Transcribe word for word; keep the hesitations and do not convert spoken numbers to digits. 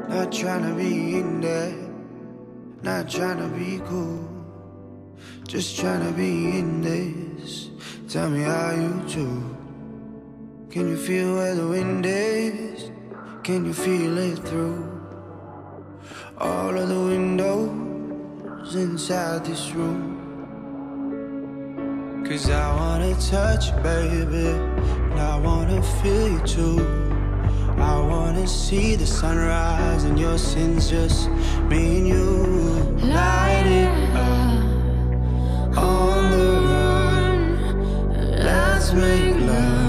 Not trying to be in there, not trying to be cool, just trying to be in this. Tell me how you do. Can you feel where the wind is? Can you feel it through all of the windows inside this room? Cause I wanna touch you, baby, and I wanna feel you too. I wanna see the sunrise and your sins, just me and you. Light it up on the run, let's make love.